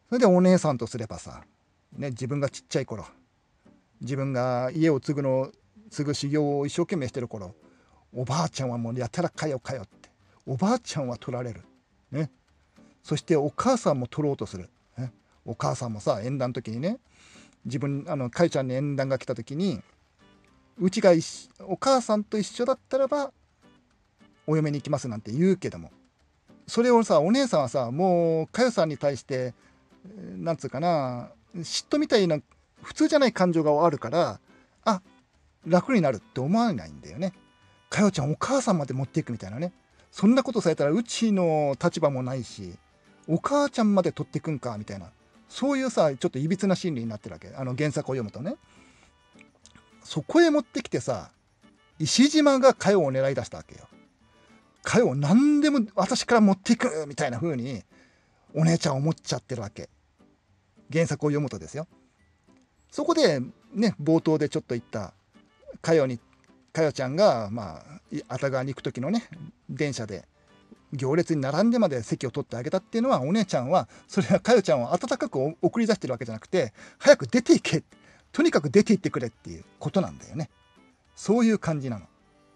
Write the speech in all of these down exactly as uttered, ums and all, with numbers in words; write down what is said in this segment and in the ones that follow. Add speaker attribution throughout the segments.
Speaker 1: それでお姉さんとすればさ、ね、自分がちっちゃい頃、自分が家を継ぐの継ぐ修行を一生懸命してる頃、おばあちゃんはもうやたらかよかよって、おばあちゃんは取られる、ね、そしてお母さんも取ろうとする、ね、お母さんもさ、縁談の時にね、自分あのかよちゃんに縁談が来た時に、うちがお母さんと一緒だったらばお嫁に行きますなんて言うけども、それをさ、お姉さんはさ、もうかよさんに対してなんつうかな、嫉妬みたいな普通じゃない感情があるから、あ、楽になるって思わないんだよね。かよちゃんお母さんまで持っていくみたいなね。そんなことされたらうちの立場もないし、お母ちゃんまで取っていくんかみたいな、そういうさ、ちょっといびつな心理になってるわけ。あの原作を読むとね。そこへ持ってきてさ、石島がかよを狙い出したわけよ。かよを何でも私から持っていくみたいな風にお姉ちゃん思っちゃってるわけ。原作を読むとですよ。そこでね、冒頭でちょっと言ったかよにかよちゃんがまあ熱川に行く時のね、電車で行列に並んでまで席を取ってあげたっていうのは、お姉ちゃんはそれはかよちゃんを温かく送り出してるわけじゃなくて、早く出ていけ、とにかく出て行ってくれっていうことなんだよね。そういう感じなの。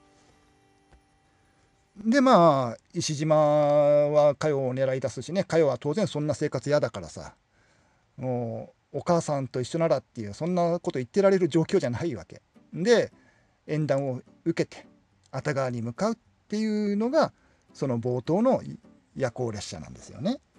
Speaker 1: でまあ石島はかよを狙い出すしね、かよは当然そんな生活嫌だからさ、もうお母さんと一緒ならっていう、そんなこと言ってられる状況じゃないわけで、縁談を受けて熱川に向かうっていうのがその冒頭の夜行列車なんですよね。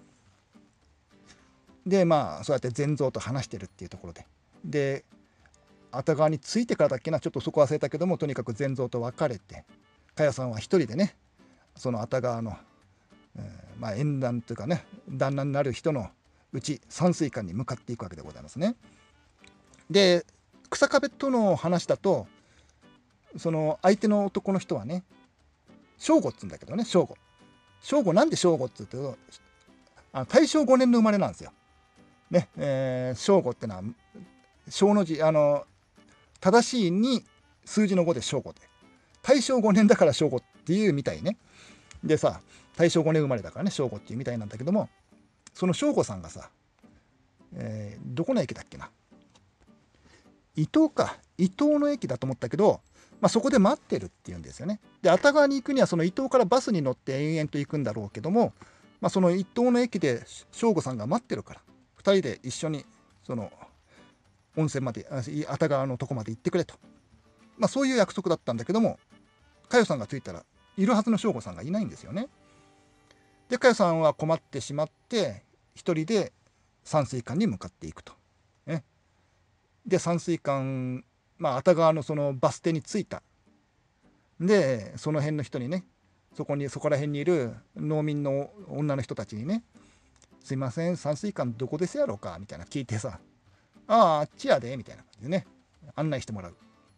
Speaker 1: でまあそうやって善蔵と話してるっていうところで、で熱川に着いてからだっけな、ちょっとそこ忘れたけども、とにかく善蔵と別れて、かやさんは一人でね、その熱川の、えー、まあ縁談というかね、旦那になる人のうち山水館に向かっていくわけでございますね。で草壁との話だと、その相手の男の人はね、正吾っつうんだけどね、正吾正吾なんで正吾っつうと、あ大正ごねんの生まれなんですよね。えー、正吾ってのは正の字、あの正しいに数字のごで正吾で、大正ごねんだから正吾っていうみたいね。でさ、大正ごねん生まれだからね、正吾っていうみたいなんだけども、その正吾さんがさ、えー、どこの駅だっけな、伊東か、伊東の駅だと思ったけど、まあ、そこで待ってるっていうんですよね。で熱川に行くにはその伊東からバスに乗って延々と行くんだろうけども、まあ、その伊東の駅で省吾さんが待ってるから、ふたりで一緒にその温泉まで、熱川のとこまで行ってくれと、まあ、そういう約束だったんだけども、かよさんが着いたらいるはずの省吾さんがいないんですよね。でかよさんは困ってしまって一人で山水館に向かっていくと、ね、で山水館、まあ熱川のそのバス停に着いた。でその辺の人にね、そこにそこら辺にいる農民の女の人たちにね、すいません山水館どこですやろうかみたいな聞いてさ、あああっちやでみたいな感じでね、案内してもらう。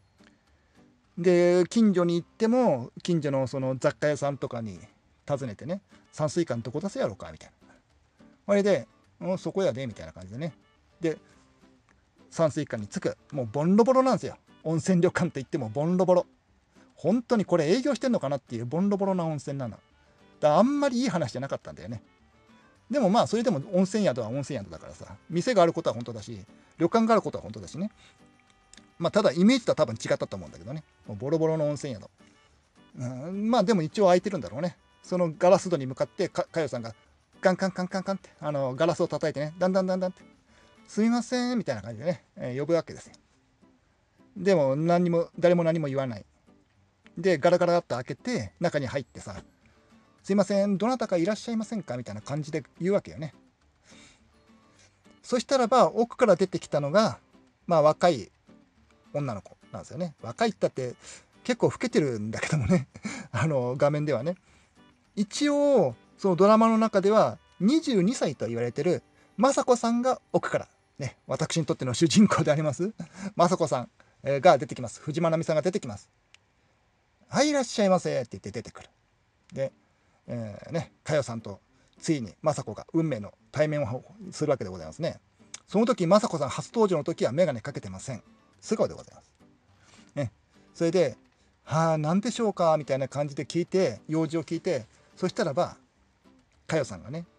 Speaker 1: で近所に行っても近所のその雑貨屋さんとかに尋ねてね、山水館どこ出せやろうかみたいな、あれで、うん、そこやでみたいな感じでね、で山水館に着く。もうボンロボロなんですよ。温泉旅館といってもボンロボロ、本当にこれ営業してんのかなっていうボンロボロな温泉なの。だからあんまりいい話じゃなかったんだよね。でもまあそれでも温泉宿は温泉宿だからさ、店があることは本当だし、旅館があることは本当だしね。まあただイメージとは多分違ったと思うんだけどね。もうボロボロの温泉宿。うん、まあでも一応開いてるんだろうね。そのガラス戸に向かってかかよさんがカンカンカンカンカンってあのガラスを叩いてね、だんだんだんだんってすみませんみたいな感じでね、えー呼ぶわけですよ。でも何にも誰も何も言わない。でガラガラって開けて中に入ってさ、すいませんどなたかいらっしゃいませんかみたいな感じで言うわけよね。そしたらば奥から出てきたのがまあ若い女の子なんですよね。若いったって結構老けてるんだけどもねあの画面ではね、一応そのドラマの中ではにじゅうにさいと言われてる雅子さんが奥からね、私にとっての主人公であります雅子さんが出てきます。藤間奈美さんが出てきます。はいいらっしゃいませって言って出てくる。で、えー、ねかよさんとついに雅子が運命の対面をするわけでございますね。その時雅子さん初登場の時は眼鏡かけてません。素顔でございます、ね、それではあ何でしょうかみたいな感じで聞いて用事を聞いて、そしたらばかよさんがね、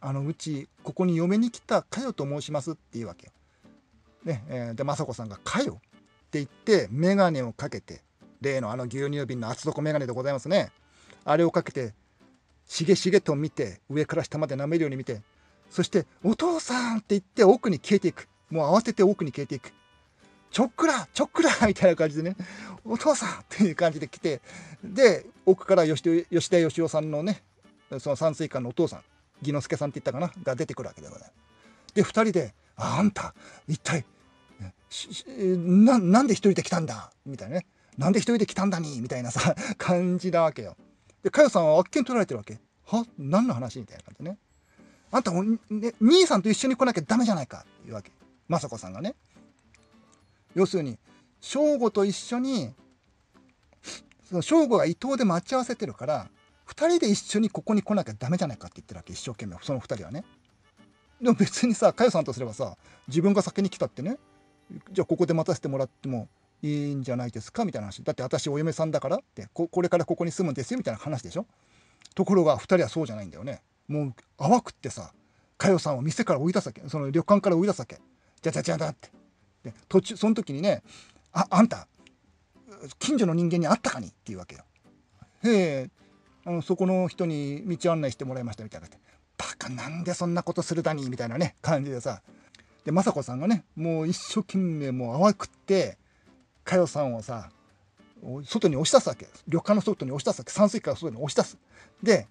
Speaker 1: あのうちここに嫁に来たかよと申しますっていうわけよ。ねえーで雅子さんが「かよ」って言って眼鏡をかけて、例のあの牛乳瓶の厚底眼鏡でございますね。あれをかけてしげしげと見て、上から下まで舐めるように見て、そして「お父さん」って言って奥に消えていく。もう慌てて奥に消えていく。ちょっくらちょっくらみたいな感じでね、お父さんっていう感じで来て、で奥から吉田吉田義雄さんのね、その山水館のお父さん、義之助さんって言ったかなが出てくるわけでございます。でふたりで「あんた一体ななんで一人で来たんだ」みたいなね、「なんで一人で来たんだに」みたいなさ感じなわけよ。で佳代さんはあっけに取られてるわけ。は何の話みたいな感じでね。あんたも、ね、兄さんと一緒に来なきゃダメじゃないかっていうわけ。雅子さんがね。要するに正吾と一緒に、その正吾が伊東で待ち合わせてるからふたりで一緒にここに来なきゃダメじゃないかって言ってるわけ、一生懸命そのふたりはね。でも別にさ佳代さんとすればさ、自分が先に来たってね、じゃあここで待たせてもらってもいいんじゃないですかみたいな話。だって私お嫁さんだからって、 こ, これからここに住むんですよみたいな話でしょ。ところがふたりはそうじゃないんだよね。もう淡くってさ、佳代さんを店から追い出すわけ、その旅館から追い出すわけ。じゃじゃじゃだって。で途中その時にね「ああんた近所の人間に会ったかに」っていうわけよ。へえ、あのそこの人に道案内してもらいましたみたいな感じで、バカなんでそんなことするだにみたいなね感じでさ、で雅子さんがねもう一生懸命もう淡くって佳代さんをさ外に押し出すわけ。旅館の外に押し出すわけ。山水から外に押し出す。で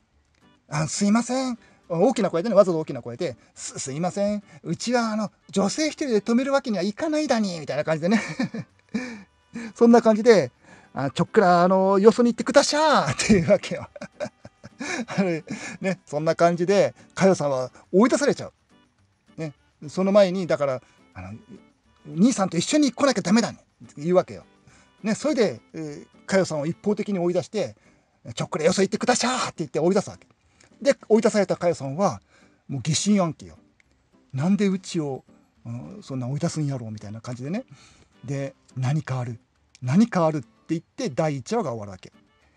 Speaker 1: 「あすいません」大きな声でね、わざと大きな声で「すすいません、うちはあの女性一人で止めるわけにはいかないだに」みたいな感じでねそんな感じであちょっくらあのよそに行ってくだしゃーっていうわけよあれね、そんな感じで佳代さんは追い出されちゃう。ね、その前にだからあの兄さんと一緒に来なきゃダメだねって言うわけよ。ね、それで、えー、佳代さんを一方的に追い出してちょっくらよそ行ってくだしゃーって言って追い出すわけ。で追い出された佳代さんはもう疑心暗鬼よ。なんでうちを、うん、そんな追い出すんやろうみたいな感じでね。で何かある何かあるって言ってだいいちわが終わるわけ。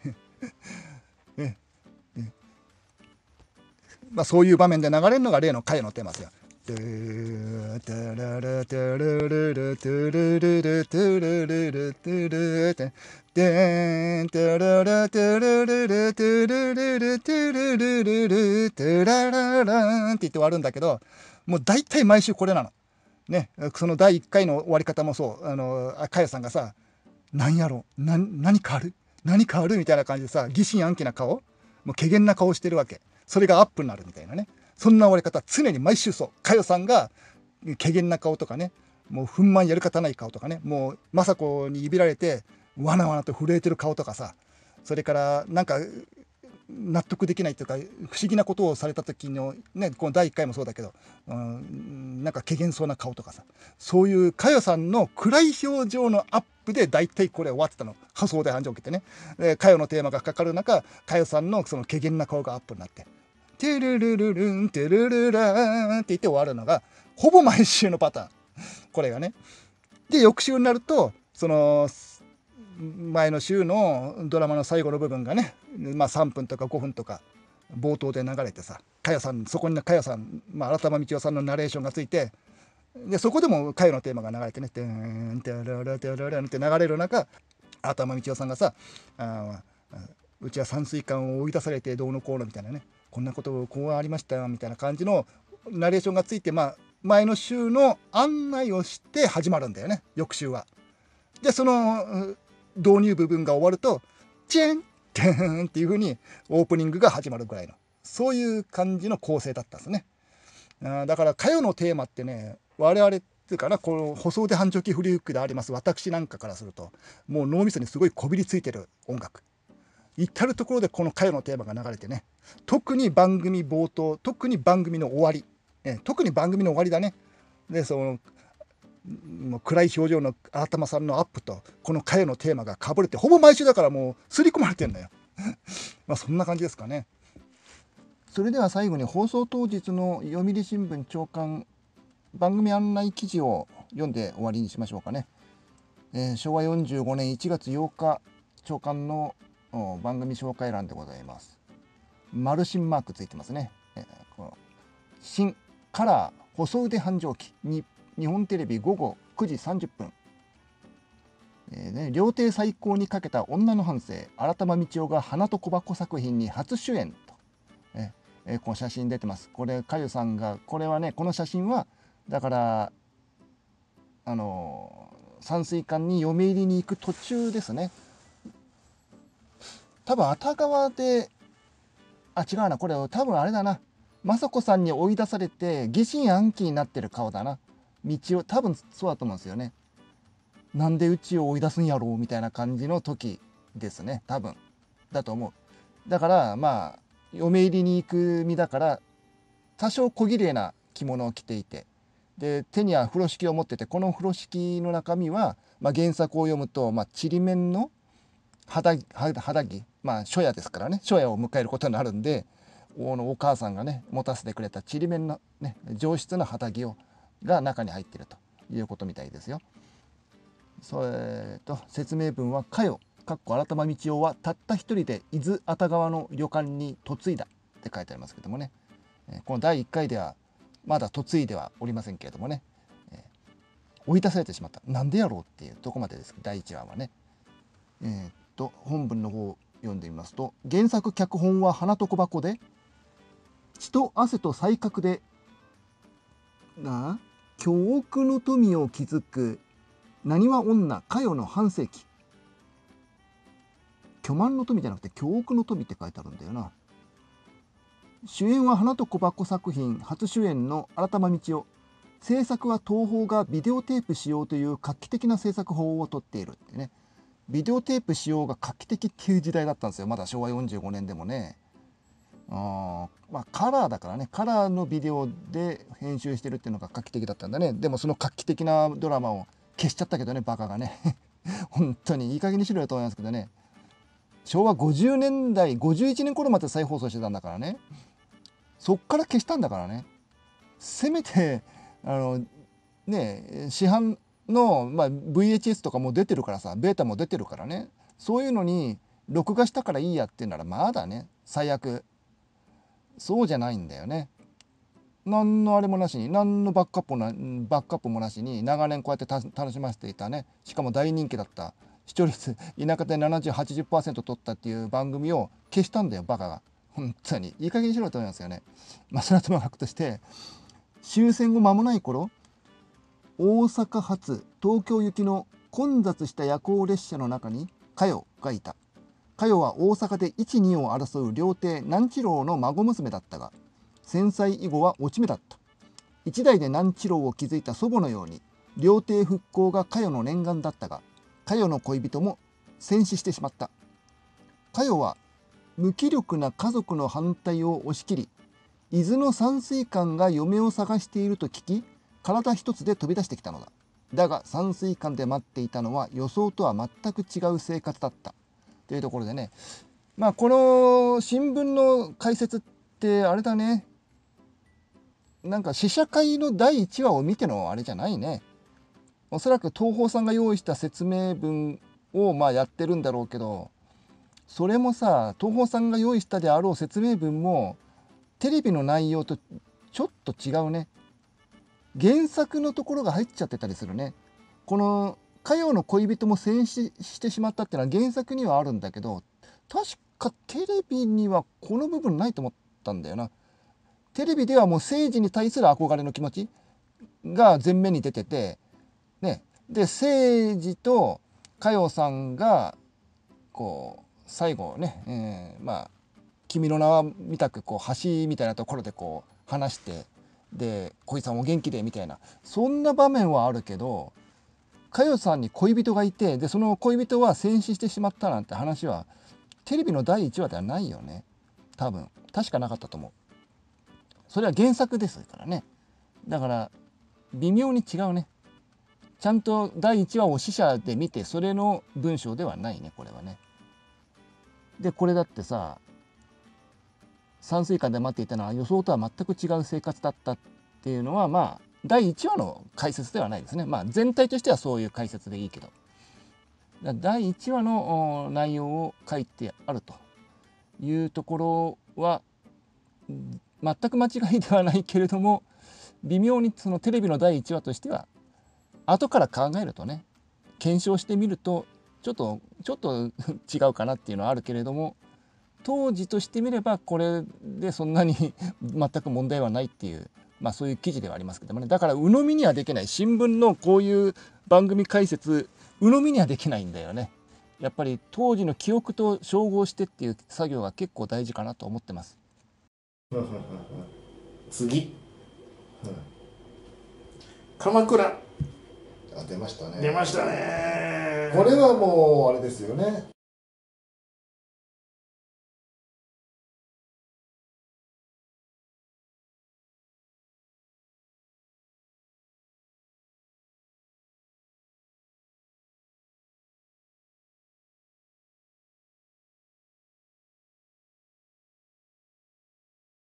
Speaker 1: ねね、まあ、そういう場面で流れるのが例の佳代のテーマですよ。トゥルトゥルルトゥルルルトゥルルルトゥルルルトゥルってでんトゥルルトゥルルルトゥルルルトゥルルルルトゥララランって言って終わるんだけど、もう大体毎週これなの。ね、そのだいいっかいの終わり方もそう、あの佳代さんがさ「何やろな何かある何かある」みたいな感じでさ疑心暗鬼な顔、もう怪げな顔してるわけ。それがアップになるみたいなね。そんな終わり方常に毎週そう。佳代さんが怪げな顔とかね、もう憤懣やる方ない顔とかね、もう政子にいびられてわなわなと震えてる顔とかさ、それからなんか納得できないというか不思議なことをされた時のね、このだいいっかいもそうだけど、うん、なんか怪げそうな顔とかさ、そういう佳代さんの暗い表情のアップで大体これ終わってたの。仮想で繁盛期ってね、佳代のテーマがかかる中、佳代さんのその怪げな顔がアップになって「トゥルルルルントゥルルラーン」って言って終わるのがほぼ毎週のパターン、これがね。で翌週になるとその前の週のドラマの最後の部分がね、まあ、さんぷんとかごふんとか冒頭で流れてさ、佳代さんそこに佳代さん、まあ、新玉道夫さんのナレーションがついて、でそこでも佳代のテーマが流れてね「テンテララテララン」って流れる中、新玉道夫さんがさあ「うちは山水館を追い出されてどうのこうの」みたいなね、こんなことこうありましたみたいな感じのナレーションがついて、まあ、前の週の案内をして始まるんだよね、翌週は。でその導入部分が終わるとチェンテンっていう風にオープニングが始まるぐらいの、そういう感じの構成だったんですね。あだから歌謡のテーマってね、我々っていうかな、この細腕繁盛期フリーウックであります私なんかからするともう脳みそにすごいこびりついてる音楽。至る所でこの歌謡のテーマが流れてね、特に番組冒頭、特に番組の終わり、え特に番組の終わりだね。でそのもう暗い表情の新玉さんのアップとこの歌謡のテーマがかぶれて、ほぼ毎週だからもう刷り込まれてんだよまあそんな感じですかね。それでは最後に放送当日の読売新聞朝刊番組案内記事を読んで終わりにしましょうかね。えー、しょうわよんじゅうごねんいちがつようか朝刊の番組紹介欄でございます。丸新マークついてますね。えー、この新カラー細腕繁盛記に日本テレビ午後くじさんじゅっぷん、えーね、料亭最高にかけた女の半生新玉道夫が花と小箱作品に初主演と、えー、この写真出てます。これかゆさんが、これはね、この写真はだからあのー、山水館に嫁入りに行く途中ですね。多分熱川で、あ違うな、これ多分あれだな、雅子さんに追い出されて疑心暗鬼になってる顔だな。道を多分そうだと思うんですよね。なんでうちを追い出すんやろうみたいな感じの時ですね、多分だと思う。だからまあ嫁入りに行く身だから多少小綺麗な着物を着ていて、で手には風呂敷を持ってて、この風呂敷の中身は、まあ、原作を読むと、まあ、ちりめんの肌肌着、まあ初夜ですからね、初夜を迎えることになるんで、おのお母さんがね持たせてくれたちりめんのね上質な肌着をが中に入っているということみたいですよ。それと説明文は「かよ」かっこ新玉道夫はたった一人で伊豆熱川の旅館に嫁いだって書いてありますけどもね、このだいいっかいではまだ嫁いではおりませんけれどもね、追い出されてしまった、なんでやろうっていうとこまでです。だいいちわはね。えー、っと本文の方を読んでみますと、原作脚本は花と小箱で、血と汗と才覚でな巨億の富を築くなにわ女かよの半世紀。巨万の富じゃなくて巨億の富って書いてあるんだよな。主演は花と小箱作品初主演の新玉道夫。制作は東宝がビデオテープ使用という画期的な制作法をとっているってね。ビデオテープ使用が画期的っていう時代だったんですよ、まだしょうわよんじゅうごねんでもね。あまあカラーだからね、カラーのビデオで編集してるっていうのが画期的だったんだね。でもその画期的なドラマを消しちゃったけどね、バカがね本当にいい加減にしろよと思いますけどね。しょうわごじゅうねんだいごじゅういちねん頃まで再放送してたんだからね。そっから消したんだからね。せめてあのね市販の、まあ、ブイエイチエス とかも出てるからさ、ベータも出てるからね、そういうのに録画したからいいやっていうならまだね、最悪。そうじゃないんだよね。何のあれもなしに、何のバックアップもなバックアップもなしに長年こうやってた楽しませていたね、しかも大人気だった視聴率田舎でななじゅう、はちじゅっパーセント 取ったっていう番組を消したんだよ、バカが。本当にいい加減にしろと思いますよね。まあそれはともかくとして、終戦後間もない頃、大阪発東京行きの混雑した夜行列車の中に佳代がいた。佳代は大阪でいち、にを争う料亭南知郎の孫娘だったが、戦災以後は落ち目だった。一代で南知郎を築いた祖母のように料亭復興が佳代の念願だったが、佳代の恋人も戦死してしまった。佳代は無気力な家族の反対を押し切り、伊豆の山水館が嫁を探していると聞き、体一つで飛び出してきたのだ。だが山水館で待っていたのは予想とは全く違う生活だったというところでね、まあこの新聞の解説ってあれだね、なんか試写会のだいいちわを見てのあれじゃないね。おそらく東宝さんが用意した説明文をまあやってるんだろうけど、それもさ、東宝さんが用意したであろう説明文もテレビの内容とちょっと違うね。原作のところが入っちゃってたりするね。この佳代の恋人も戦死してしまったっていうのは原作にはあるんだけど、確かテレビにはこの部分ないと思ったんだよな。テレビではもう政治に対する憧れの気持ちが前面に出てて、ね、で政治と佳代さんがこう最後ね、えー、まあ君の名はみたくこう橋みたいなところでこう話して、で恋さんお元気でみたいな、そんな場面はあるけど、佳代さんに恋人がいて、でその恋人は戦死してしまったなんて話はテレビのだいいちわではないよね。多分確かなかったと思う。それは原作ですからね。だから微妙に違うね。ちゃんとだいいちわを試写で見て、それの文章ではないね、これはね。でこれだってさ、山水館で待っていたのは予想とは全く違う生活だったっていうのは、まあだいいちわの解説ではないですね。まあ全体としてはそういう解説でいいけど、だいいちわの内容を書いてあるというところは
Speaker 2: 全く間違いではないけれども、微妙にそのテレビのだいいちわとしては後から考えるとね、検証してみるとちょっとちょっと違うかなっていうのはあるけれども、当時としてみればこれでそんなに全く問題はないっていう、まあそういう記事ではありますけどもね。だから鵜呑みにはできない、新聞のこういう番組解説鵜呑みにはできないんだよね。やっぱり当時の記憶と照合してっていう作業が結構大事かなと思ってます。
Speaker 3: 次、鎌倉。
Speaker 1: あ、出ましたね。
Speaker 3: 出ましたね。
Speaker 1: これはもうあれですよね。